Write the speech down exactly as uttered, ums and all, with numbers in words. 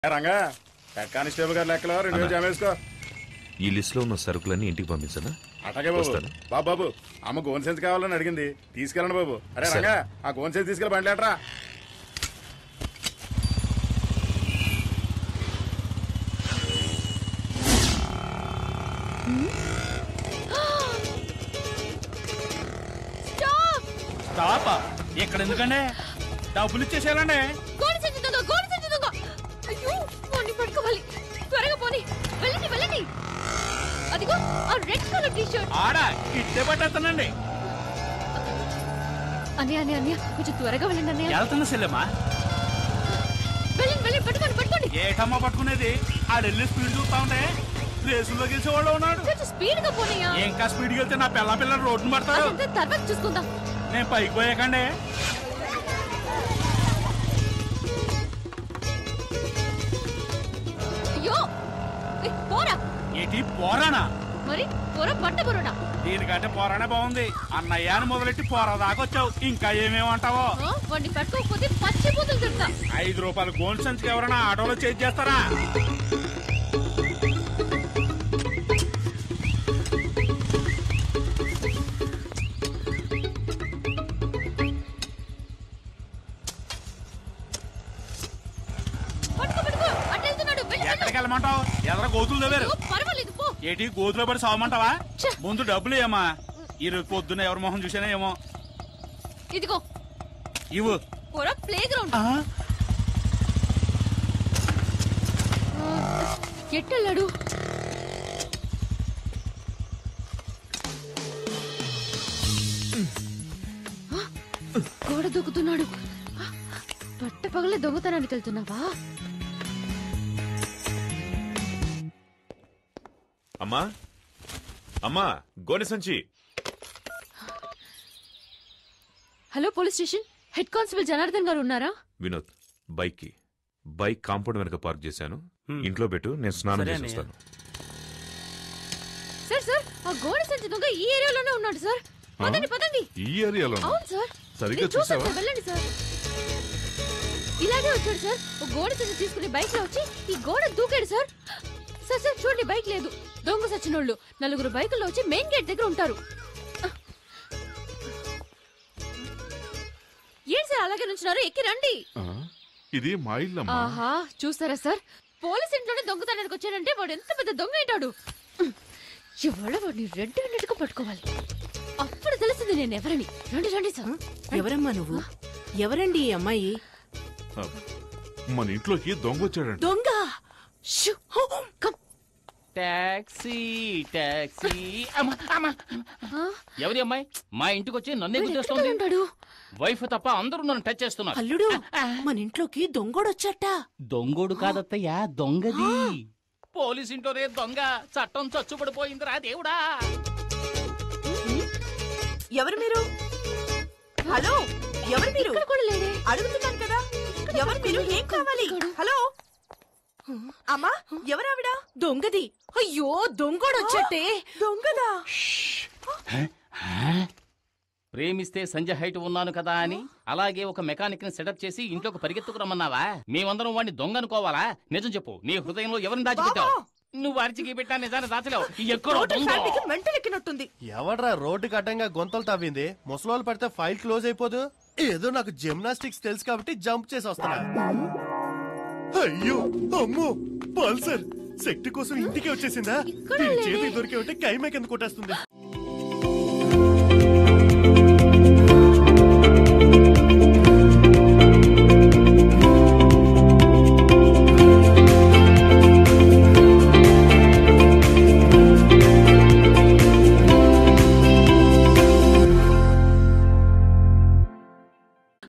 Ranga constable గారు లెక్కలో రెండు వేలు జమ వేసుకో. ఈ లిస్ట్ లో ఉన్న సరుకులన్నీ ఇంటికి పంపించనా? అటగే బాబు. బాబు బాబు అమ్మ గోన్ సెన్స్ కావాలని అడిగింది, తీసుకెళ్ళండి బాబు. అరే రంగా ఆ గోన్ సెన్స్ తీసుకెళ్ళి బండి లేటరా. స్టాప్. ఇక్కడ ఎందుకండి? డబ్బులు ఇచ్చేసేయాలండి. త్వరగా పోనీ, వెళ్ళండి వెళ్ళండి. అదిగో ఆ రెడ్ కలర్ టీ షర్ట్. ఆడా ఇట్టే పట్టేస్తానండి. అన్నయ్య అన్నయ్య అన్నయ్య కొంచెం త్వరగా వెళ్ళండి అన్నయ్య. వెళ్తున్నా సెల్లమ్మా. వెళ్ళండి వెళ్ళండి, పట్టుకోండి పట్టుకోండి. ఏటమ్మా పట్టుకునేది? ఆడెళ్ళి స్పీడ్ చూస్తా ఉంటే రేసుల్లో గెలిచేవాళ్ళు ఉన్నాడు. కొంచెం స్పీడ్ గా పోనయ్యా. ఇంకా స్పీడ్ వెళ్తే నా పిల్ల పిల్లలు రోడ్డును పడతారు. తర్వాత చూసుకుందాం. నేను పైకి పోయాకండి. పోరా. ఏంటి పోరానా? మరి పోరా పట్ట పోరాడా? దీనికంటే పోరానే బాగుంది. అన్నయ్య అని మొదలెట్టి పోరా దాకొచ్చావు. ఇంకా ఏమేమంటావో. వాడిని పట్టుకోకపోతే పచ్చి పూతలు తిడతా. ఐదు రూపాయలు గోల్డ్ సంచికి ఎవరైనా ఆటోలో చేసి చేస్తారా? ఎక్కడికి వెళ్ళమంటావు? ఎదర గోతులు దేవారు. ఏటి గోతులో పడి సావమంటావా? ముందు డబ్బులు ఏమా. ఈరోజు పొద్దున్న ఎవరి మొహం చూసానా ఏమో. ఇదిగో ఇవ్వు. ప్లే గ్రౌండ్ ఎట్టెళ్ళాడు? గోడ దూకుతున్నాడు. పట్ట పగలే దొంగతనానికి వెళ్తున్నావా? అమ్మా అమ్మా గోనె సంచి. Hello police station, head constable Janardhan గారు ఉన్నారా? వినోద్, బైక్ కి బైక్ కాంపౌండ్ వెనక పార్క్ చేశాను. ఇంట్లో పెట్టు, నేను స్నానం చేసి వస్తాను. సార్ సార్ ఆ గోనె సంచి దొంగ ఈ ఏరియాలోనే ఉన్నాడు సార్. పదండి పదండి. ఈ ఏరియాలో? అవును సార్. సరిగ్గా చూసావా? వెళ్ళండి సార్. ఇలాగే వచ్చాడు సార్. ఒక గోడ సంచి తీసుకుని బైక్ లో వచ్చి ఈ గోడ దూకాడు సార్. సార్ సార్ చూడండి, బైక్ లేదు. దొంగ సచ్చినోళ్ళు నలుగురు బైకుల్లో వచ్చి మెయిన్ గేట్ దగ్గర ఉంటారు. ఏం సార్ అలాగే నుంచున్నారు? ఎక్కి రండి. ఇది మా ఇల్లు. ఆహా చూస్తారా సార్, పోలీస్ ఇంట్లోనే దొంగతనానికి వచ్చాడంటే వాడు ఎంత పెద్ద దొంగ ఏంటాడు. ఇవాళ వాడిని రెడ్ హ్యాండెడ్గా పట్టుకోవాలి. అప్పుడు తెలిసింది నేను ఎవరని. రండి రండి సార్. ఎవరమ్మా నువ్వు? ఎవరండి ఈ అమ్మాయి? మన ఇంట్లోకి దొంగ వచ్చాడండి. దొంగ? Taxi taxi. ఎవరి అమ్మాయి మా ఇంటికి వచ్చి నన్నే గుర్తొస్తుంది? వైఫ్ తప్ప అందరూ నన్ను టచ్ చేస్తున్నారు. అల్లుడు, మన ఇంట్లోకి దొంగోడొచ్చట. దొంగోడు కాదత్తయ్యా, దొంగది. పోలీస్ ఇంట్లోనే దొంగ. చట్టం చచ్చుబడిపోయిందిరా దేవుడా. ఎవరు మీరు? హలో, ఎవరు మీరు? అడుగుతున్నాను కదా, ఎవరు మీరు? ఏం కావాలి? హలో అమ్మా, ఎవరావిడ? దొంగది. అయ్యో దొంగోడొచ్చట్టే. దొంగదా? ప్రేమిస్తే సంజయ్ హైట్ ఉన్నాను కదా అని అలాగే ఒక మెకానిక్ ని సెటప్ చేసి ఇంట్లోకి పరిగెత్తుకు రమ్మన్నావా? మేమందరం వాడిని దొంగ అనుకోవాలా? నిజం చెప్పు, నీ హృదయంలో ఎవరిని దాచిపెట్టావు? నువ్వు అరిచికి పెట్టా నిజాన్ని దాచలేవు. మెంటలెక్కినట్టుంది. ఎవడ్రా రోడ్డుకి అడ్డంగా గొంతలు తవ్వింది? ముసలోళ్ళు పడితే ఫైల్ క్లోజ్ అయిపోదు. ఏదో నాకు జిమ్నాస్టిక్స్ తెలుసు కాబట్టి జంప్ చేసి వస్తున్నా. అయ్యో అమ్మో, పల్సర్ శక్తి కోసం ఇంటికి వచ్చేసిందా? చేతికి దొరికే ఉంటే కైమే కింద కొట్టేస్తుంది.